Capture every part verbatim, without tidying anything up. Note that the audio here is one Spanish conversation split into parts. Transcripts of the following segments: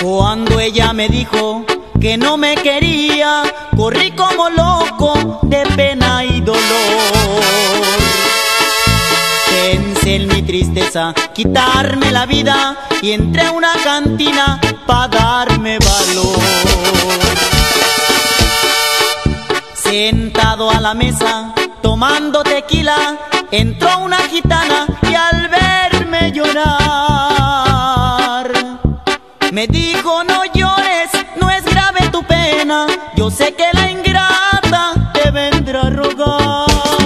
Cuando ella me dijo que no me quería, corrí como loco de pena y dolor. Pensé en mi tristeza, quitarme la vida, y entré a una cantina pa' darme valor. Sentado a la mesa, tomando tequila, entró una gitana y al verme llorar, me dijo: no llores, no es grave tu pena, yo sé que la ingrata te vendrá a rogar.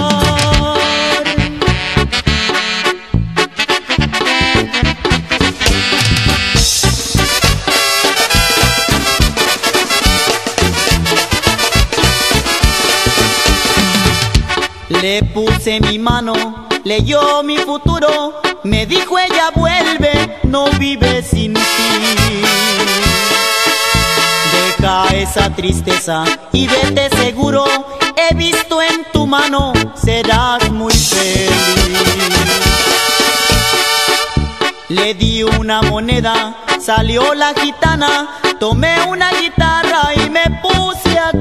Le puse mi mano, leyó mi futuro, me dijo ella: vuelve, no vive sin ti. Deja esa tristeza y vete seguro, he visto en tu mano, serás muy feliz. Le di una moneda, salió la gitana, tomé una guitarra y me puse a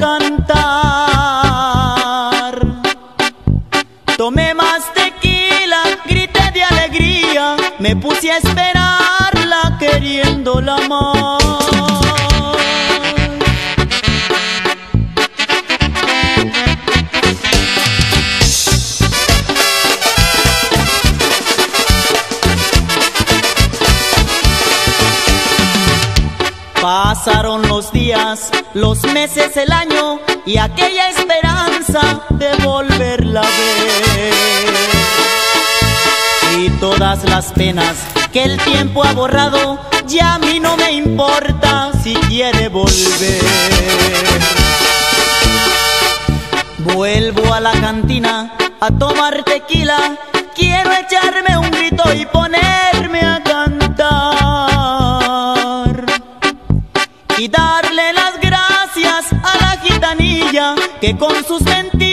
cantar. Tomé más tequila, grité de alegría, me puse a esperarla queriéndola más. Pasaron los días, los meses, el año, y aquella esperanza de volverla a ver. Y todas las penas que el tiempo ha borrado, ya a mí no me importa si quiere volver. Vuelvo a la cantina a tomar tequila, quiero echarme un grito y ponerme a cantar y darle las gracias a la gitanilla que con sus mentiras